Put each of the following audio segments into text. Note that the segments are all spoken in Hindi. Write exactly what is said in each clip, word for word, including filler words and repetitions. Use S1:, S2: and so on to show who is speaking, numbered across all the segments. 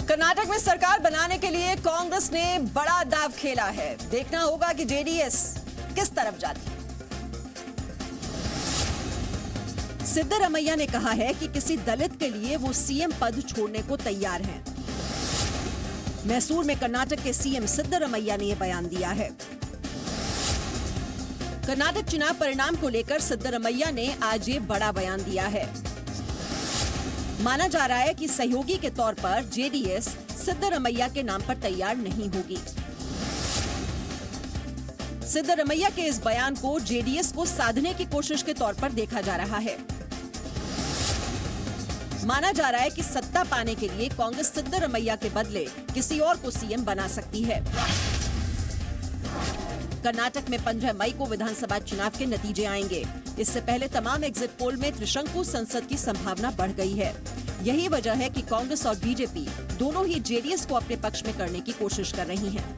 S1: कर्नाटक में सरकार बनाने के लिए कांग्रेस ने बड़ा दांव खेला है। देखना होगा कि जेडीएस किस तरफ जाती है। सिद्धरमैया ने कहा है कि किसी दलित के लिए वो सीएम पद छोड़ने को तैयार हैं। मैसूर में कर्नाटक के सीएम सिद्धरमैया ने यह बयान दिया है। कर्नाटक चुनाव परिणाम को लेकर सिद्धरमैया ने आज ये बड़ा बयान दिया है। माना जा रहा है कि सहयोगी के तौर पर जेडीएस सिद्धरमैया के नाम पर तैयार नहीं होगी। सिद्धरमैया के इस बयान को जेडीएस को साधने की कोशिश के तौर पर देखा जा रहा है। माना जा रहा है कि सत्ता पाने के लिए कांग्रेस सिद्धरमैया के बदले किसी और को सीएम बना सकती है। कर्नाटक में पंद्रह मई को विधानसभा चुनाव के नतीजे आएंगे। इससे पहले तमाम एग्जिट पोल में त्रिशंकु संसद की संभावना बढ़ गई है। यही वजह है कि कांग्रेस और बीजेपी दोनों ही जेडीएस को अपने पक्ष में करने की कोशिश कर रही हैं।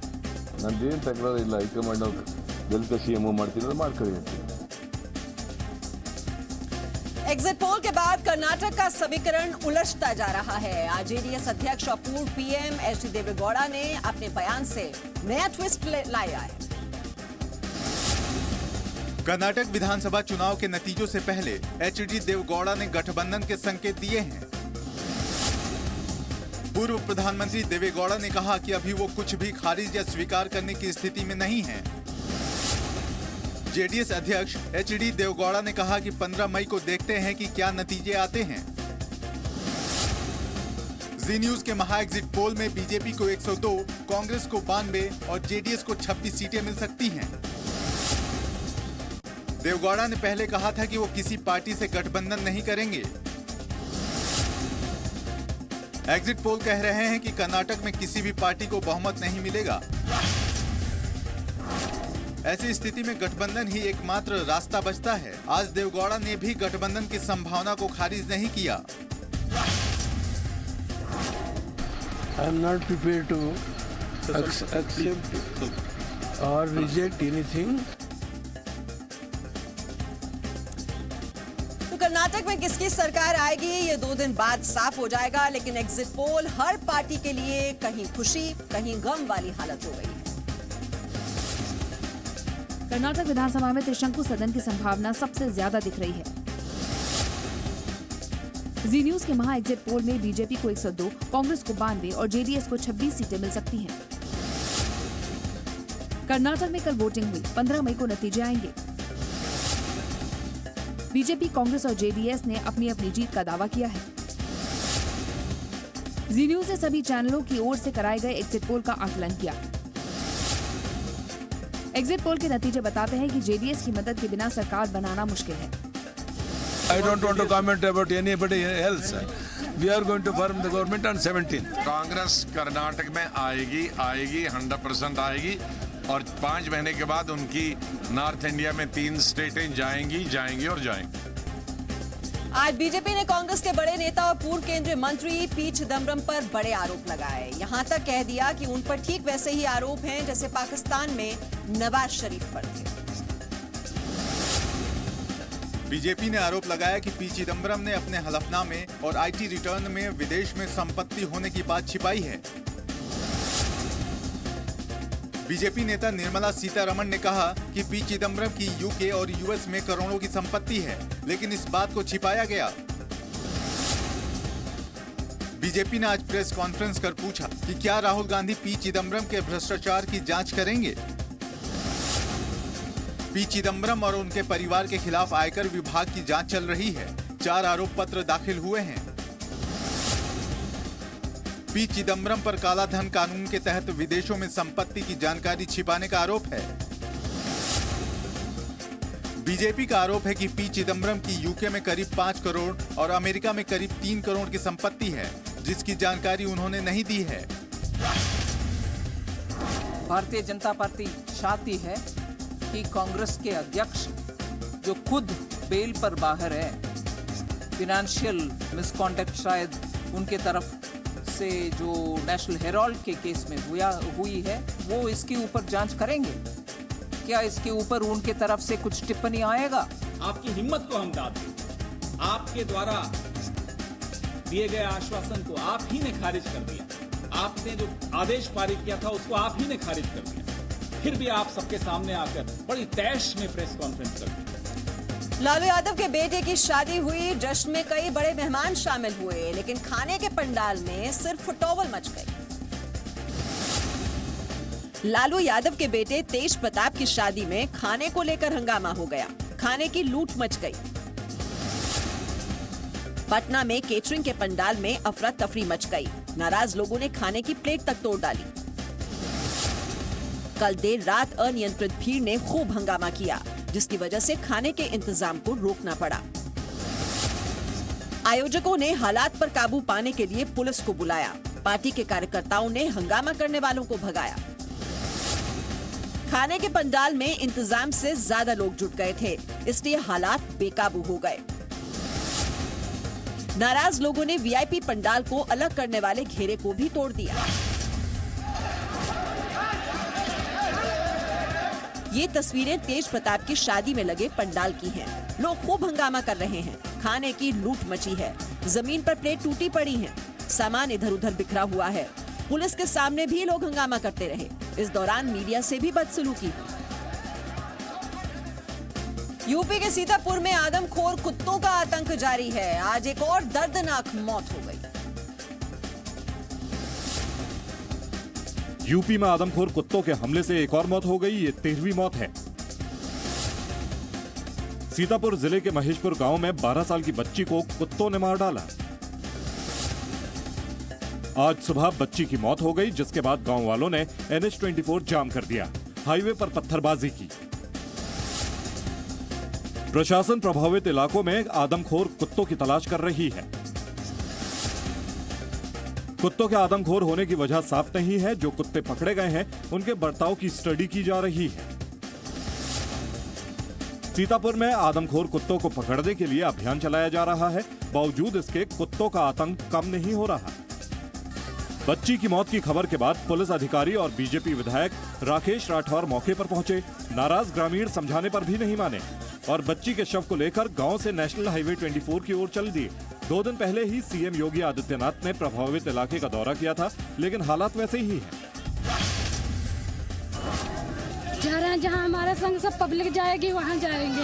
S1: एग्जिट पोल के बाद कर्नाटक का समीकरण उलझता जा रहा है। आज जेडीएस अध्यक्ष और पूर्व पीएम एच डी देवेगौड़ा ने अपने बयान से नया ट्विस्ट लाया है।
S2: कर्नाटक विधानसभा चुनाव के नतीजों से पहले एच डी देवेगौड़ा ने गठबंधन के संकेत दिए हैं। पूर्व प्रधानमंत्री देवेगौड़ा ने कहा कि अभी वो कुछ भी खारिज या स्वीकार करने की स्थिति में नहीं हैं। जेडीएस अध्यक्ष एच डी देवेगौड़ा ने कहा कि पंद्रह मई को देखते हैं कि क्या नतीजे आते हैं। जी न्यूज के महा एग्जिट पोल में बीजेपी को एक सौ दो, कांग्रेस को बानवे और जेडीएस को छब्बीस सीटें मिल सकती हैं। देवेगौड़ा ने पहले कहा था कि वो किसी पार्टी से गठबंधन नहीं करेंगे। एग्जिट पोल कह रहे हैं कि कर्नाटक में किसी भी पार्टी को बहुमत नहीं मिलेगा। ऐसी स्थिति में गठबंधन ही एकमात्र रास्ता बचता है। आज देवेगौड़ा ने भी गठबंधन की संभावना को खारिज नहीं किया।
S3: I am not prepared to accept or reject anything.
S1: Karnataka में किसकी सरकार आएगी ये दो दिन बाद साफ हो जाएगा, लेकिन एग्जिट पोल हर पार्टी के लिए कहीं खुशी कहीं गम वाली हालत हो गई है।
S4: कर्नाटक विधानसभा में त्रिशंकु सदन की संभावना सबसे ज्यादा दिख रही है। जी न्यूज के महा एग्जिट पोल में बीजेपी को एक सौ दो, कांग्रेस को बानवे और जेडीएस को छब्बीस सीटें मिल सकती हैं। कर्नाटक में कल वोटिंग हुई, पंद्रह मई को नतीजे आएंगे। बीजेपी, कांग्रेस और जेडीएस ने अपनी अपनी जीत का दावा किया है। जी न्यूज ने सभी चैनलों की ओर से कराए गए एग्जिट पोल का आकलन किया। एग्जिट पोल के नतीजे बताते हैं कि जेडीएस की मदद के बिना सरकार बनाना मुश्किल है।
S3: I don't want to comment about anybody else. We are going to form the government on seventeenth.
S5: Congress Karnataka में आएगी आएगी हंड्रेड परसेंट आएगी और पांच महीने के बाद उनकी नॉर्थ इंडिया में तीन स्टेटें जाएंगी जाएंगी और जाएंगी।
S1: आज बीजेपी ने कांग्रेस के बड़े नेता और पूर्व केंद्रीय मंत्री पी चिदम्बरम पर बड़े आरोप लगाए। यहां तक कह दिया कि उन पर ठीक वैसे ही आरोप हैं जैसे पाकिस्तान में नवाज शरीफ पर थे।
S2: बीजेपी ने आरोप लगाया कि पी चिदम्बरम ने अपने हलफनामे और आईटी रिटर्न में विदेश में संपत्ति होने की बात छिपाई है। बीजेपी नेता निर्मला सीतारमण ने कहा कि पी चिदम्बरम की यूके और यूएस में करोड़ों की संपत्ति है, लेकिन इस बात को छिपाया गया। बीजेपी ने आज प्रेस कॉन्फ्रेंस कर पूछा कि क्या राहुल गांधी पी चिदम्बरम के भ्रष्टाचार की जांच करेंगे। पी चिदम्बरम और उनके परिवार के खिलाफ आयकर विभाग की जांच चल रही है। चार आरोप पत्र दाखिल हुए हैं। पी चिदम्बरम पर काला धन कानून के तहत विदेशों में संपत्ति की जानकारी छिपाने का आरोप है। बीजेपी का आरोप है कि पी चिदम्बरम की यूके में करीब पाँच करोड़ और अमेरिका में करीब तीन करोड़ की संपत्ति है, जिसकी जानकारी उन्होंने नहीं दी है।
S6: भारतीय जनता पार्टी चाहती है कि कांग्रेस के अध्यक्ष जो खुद बेल पर बाहर है, फिनेंशियल मिसकॉन्डक्ट शायद उनके तरफ से जो नेशनल हेराल्ड के केस में हुआ हुई है, वो इसके ऊपर जांच करेंगे। क्या इसके ऊपर उनके तरफ से कुछ टिप्पणी आएगा?
S7: आपकी हिम्मत को हम दाद दें। आपके द्वारा दिए गए आश्वासन को आप ही ने खारिज कर दिया। आपने जो आदेश पारित किया था उसको आप ही ने खारिज कर दिया, फिर भी आप सबके सामने आकर बड़ी तैश में प्रेस कॉन्फ्रेंस कर दी।
S1: लालू यादव के बेटे की शादी हुई, जश्न में कई बड़े मेहमान शामिल हुए, लेकिन खाने के पंडाल में सिर्फ टॉवल मच गई। लालू यादव के बेटे तेज प्रताप की शादी में खाने को लेकर हंगामा हो गया, खाने की लूट मच गई। पटना में केटरिंग के पंडाल में अफरा तफरी मच गई, नाराज लोगों ने खाने की प्लेट तक तोड़ डाली। कल देर रात अनियंत्रित भीड़ ने खूब हंगामा किया, जिसकी वजह से खाने के इंतजाम को रोकना पड़ा। आयोजकों ने हालात पर काबू पाने के लिए पुलिस को बुलाया, पार्टी के कार्यकर्ताओं ने हंगामा करने वालों को भगाया। खाने के पंडाल में इंतजाम से ज्यादा लोग जुट गए थे, इसलिए हालात बेकाबू हो गए। नाराज लोगों ने वीआईपी पंडाल को अलग करने वाले घेरे को भी तोड़ दिया। ये तस्वीरें तेज प्रताप की शादी में लगे पंडाल की हैं। लोग खूब हंगामा कर रहे हैं, खाने की लूट मची है, जमीन पर प्लेट टूटी पड़ी हैं, सामान इधर उधर बिखरा हुआ है। पुलिस के सामने भी लोग हंगामा करते रहे। इस दौरान मीडिया से भी बदसलूकी। यूपी के सीतापुर में आदमखोर कुत्तों का आतंक जारी है। आज एक और दर्दनाक मौत हो गई।
S8: यूपी में आदमखोर कुत्तों के हमले से एक और मौत हो गई। ये तेरहवीं मौत है। सीतापुर जिले के महेशपुर गांव में बारह साल की बच्ची को कुत्तों ने मार डाला। आज सुबह बच्ची की मौत हो गई, जिसके बाद गांव वालों ने एन एच चौबीस जाम कर दिया, हाईवे पर पत्थरबाजी की। प्रशासन प्रभावित इलाकों में आदमखोर कुत्तों की तलाश कर रही है। कुत्तों के आदमखोर होने की वजह साफ नहीं है। जो कुत्ते पकड़े गए हैं उनके बर्ताव की स्टडी की जा रही है। सीतापुर में आदमखोर कुत्तों को पकड़ने के लिए अभियान चलाया जा रहा है, बावजूद इसके कुत्तों का आतंक कम नहीं हो रहा। बच्ची की मौत की खबर के बाद पुलिस अधिकारी और बीजेपी विधायक राकेश राठौर मौके पर पहुंचे। नाराज ग्रामीण समझाने पर भी नहीं माने और बच्ची के शव को लेकर गांव से नेशनल हाईवे चौबीस की ओर चल दिए। दो दिन पहले ही सीएम योगी आदित्यनाथ ने प्रभावित इलाके का दौरा किया था, लेकिन हालात वैसे ही हैं।
S9: जा रहे हैं जहां हमारा संग सब पब्लिक जाएगी वहां जाएंगे।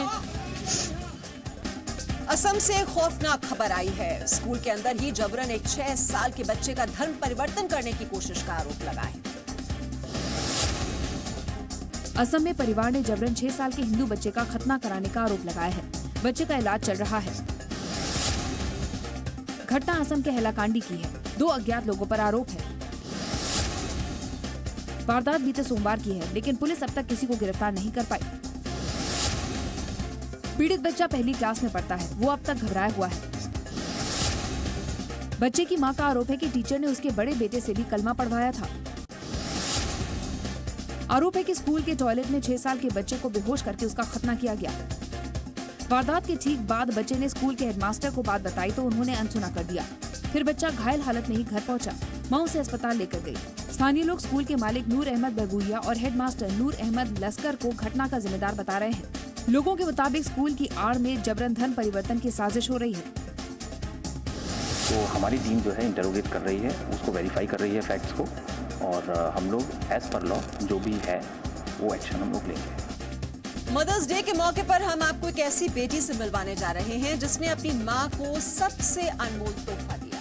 S1: असम से खौफनाक खबर आई है। स्कूल के अंदर ही जबरन एक छह साल के बच्चे का धर्म परिवर्तन करने की कोशिश का आरोप लगा है।
S4: असम में परिवार ने जबरन छह साल के हिंदू बच्चे का खतना कराने का आरोप लगाया है। बच्चे का इलाज चल रहा है। घटना असम के हैलाकांडी की है। दो अज्ञात लोगों पर आरोप है। वारदात बीते सोमवार की है, लेकिन पुलिस अब तक किसी को गिरफ्तार नहीं कर पाई। पीड़ित बच्चा पहली क्लास में पढ़ता है। वो अब तक घबराया हुआ है। बच्चे की मां का आरोप है कि टीचर ने उसके बड़े बेटे से भी कलमा पढ़वाया था। आरोप है कि स्कूल के टॉयलेट में छह साल के बच्चे को बेहोश करके उसका खतना किया गया। वारदात के ठीक बाद बच्चे ने स्कूल के हेडमास्टर को बात बताई तो उन्होंने अनसुना कर दिया। फिर बच्चा घायल हालत में ही घर पहुंचा। मां उसे अस्पताल लेकर गई। स्थानीय लोग स्कूल के मालिक नूर अहमद बहबूइया और हेडमास्टर नूर अहमद लस्कर को घटना का जिम्मेदार बता रहे हैं। लोगों के मुताबिक स्कूल की आड़ में जबरन धन परिवर्तन की साजिश हो रही है।
S10: तो हमारी टीम जो है इंटरोगेट कर रही है, उसको वेरीफाई कर रही है फैक्ट्स को, और हम लोग एज पर लॉ जो भी है वो एक्शन हम लोग लेंगे।
S1: मदर्स डे के मौके पर हम आपको एक ऐसी बेटी से मिलवाने जा रहे हैं जिसने अपनी मां को सबसे अनमोल तोहफा दिया।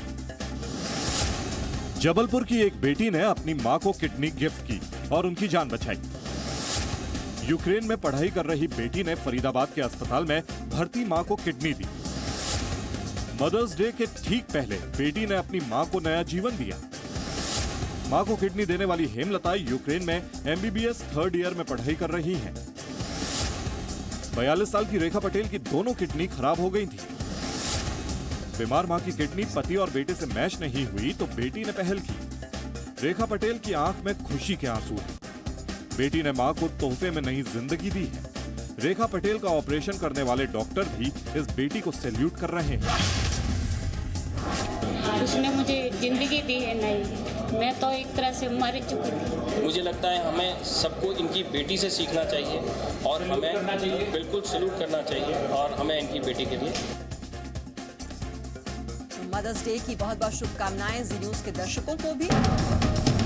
S8: जबलपुर की एक बेटी ने अपनी मां को किडनी गिफ्ट की और उनकी जान बचाई। यूक्रेन में पढ़ाई कर रही बेटी ने फरीदाबाद के अस्पताल में भर्ती मां को किडनी दी। मदर्स डे के ठीक पहले बेटी ने अपनी मां को नया जीवन दिया। मां को किडनी देने वाली हेमलता यूक्रेन में एमबीबीएस थर्ड ईयर में पढ़ाई कर रही हैं। बयालीस साल की रेखा पटेल की दोनों किडनी खराब हो गई थी। बीमार मां की किडनी पति और बेटे से मैच नहीं हुई तो बेटी ने पहल की। रेखा पटेल की आंख में खुशी के आंसू हैं। बेटी ने मां को तोहफे में नई जिंदगी दी है। रेखा पटेल का ऑपरेशन करने वाले डॉक्टर भी इस बेटी को सैल्यूट कर रहे हैं।
S9: उसने मुझे जिंदगी दी है नई। मैं तो एक तरह से मर चुकी थी।
S11: मुझे लगता है हमें सबको इनकी बेटी से सीखना चाहिए और हमें बिल्कुल सैल्यूट करना चाहिए और हमें इनकी बेटी के लिए।
S1: मदर्स डे की बहुत बहुत शुभकामनाएं जी न्यूज के दर्शकों को भी।